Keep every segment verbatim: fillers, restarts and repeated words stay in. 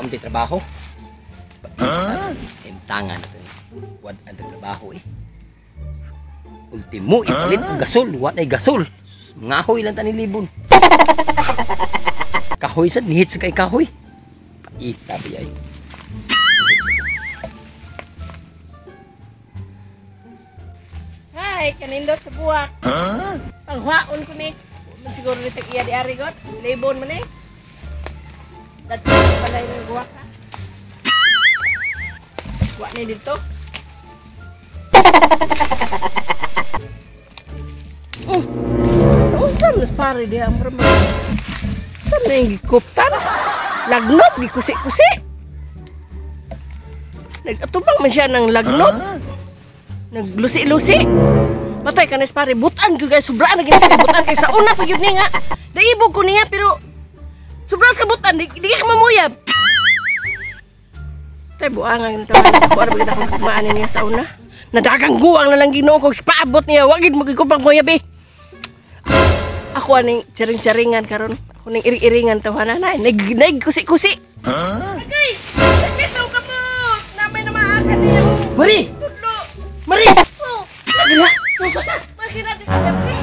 Wa may trabaho. Huh? Imtangan na to. Wad ang trabaho eh. Ultimo ipalit og gasol, wa nay gasol. Ngahoy lang tani libon. Kahoy sad nihit sa kay kahoy. Paita biyay. Hay, kanindot sa buwak. Huh? Panghuaon ko ni. Siguro ni tag-iya di ari got. Libon man eh. Dati pala yung buwak ha. Wa ni dito. Oh, oh saan nas pare dia ang perempuan? Saan na yung gikuptan? Lagnot, gikusi-kusi. Nag-atubang man siya ng lagnot. Naglusi-lusi. Patay ka nas pare, butan ko guys, sobraan na ginis butan kay sa una pag yun nga. Naibog ko niya pero sobrang sa butan, di, di ka mamuyab. Tay buangan tawa ko ara bagid ako kumaan niya sa una. Nadagang guwang na lang Ginoo kog paabot niya, wagid mo gikupang moyab eh. Ako aning charing-charingan karon. Ako ning iri-iringan tawhanan na. Nag kusi-kusi. Huh? Guys, sakit daw kamot. Namay na maakan niya. Mari! Tudlo. Mari! Oh. Nagila! Tusa ka! Bakit natin ka pre?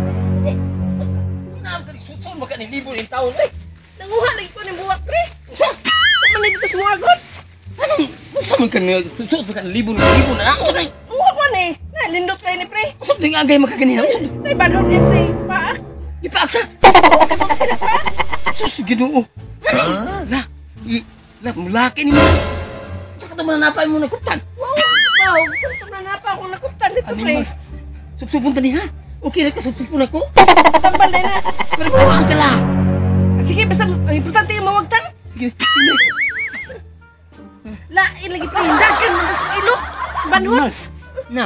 Naam ka sutson maka ni libon in taon eh. Nanguha lagi ko ning buwak pre. Sa? Man dito sa muagot. Anong unsa man kan sutson maka ni libon libon na ako sa Uwa ko ni. Na lindot kay ni pre. Unsa ding agay makaganina? Unsa? Tay banhaw ni pre. Pa. Ipaksa. Ay mo sila pa. Sus Ginoo. Ha? La. La mulaki ni mo. Sa ka man napay mo nagkutan. Wow. Wow. Kung na napa ako nakuptan dito pre. Subsubon tani ha. Okay ra ka subsubon ako. Tambal na na. Pero buwang ka la. Sige basta ang importante yung mawagtan. Sige. Sige. La ilagi pre hindagan mo na sa ilo. Banhon. Na.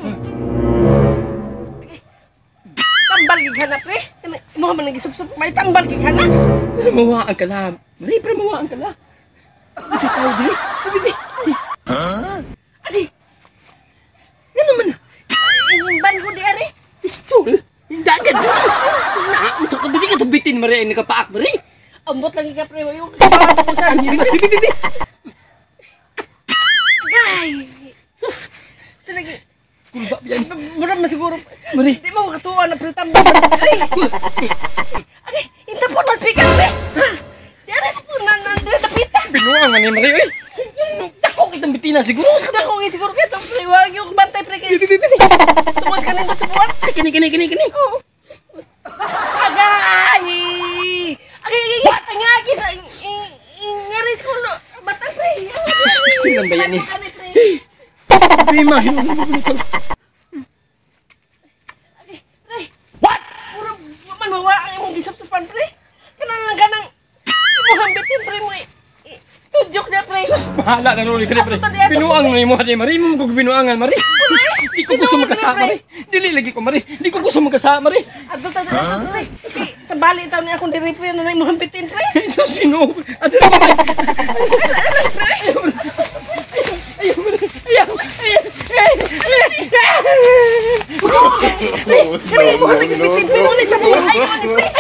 Tambal gighana pre. Mo man nagisubsub may tambal gighana. Pero mawaan ka la. Mari pero mawaan ka la. Ito tao dili. Bibi. Ha? Adi. Ano man? Imban ko di ari. Pistol. Hindagan mo. Na, unsa ka dili ka tubitin mari ni kapaak mari. Ambot lagi ka pre yung kabato ko sa. Bibi bibi bibi. Gay. Sus. Talaga. Kulba biyan. Mura man siguro. Mari. Di mo makatuwa na pre tambal. Ay. Adi, intapon mas pikas pre. Di ari po nan nan dapita. Binuang man ni mari oy. Dako kitang bitina siguro sa Dako ngi siguro kay tong pre wag yung bantay pre kay. bibi bibi. Tungos ka nindot sa buwan. Kini kini kini kini. Oo. Agay! Agay, agay, agay, ngagi sa ngaris ko no. Batang pre. Gusto lang ba yan eh? Agay, pre. Prima, hinulong ko. Agay, pre. What? Puro man mawa ang imong gisap-supan pre. Kanang lang kanang imuhambitin pre mo. Tudyok na pre. Bahala na nuloy ka na, pre. Binuang na mo, Mari. Mari mo ko binuangan, Mari. Di ko gusto magkasama, Mari. Dili lagi ko, Mari. Di ko gusto magkasama, Mari. Ato ta ato pre. Si tabali taw ni akong diri pre na imuhambitin pre. So sino? Ato na, Mari. Ayaw, Mari. Ayaw. Pre, mo nagbitin pre ulit ta mo. Ayaw ni pre.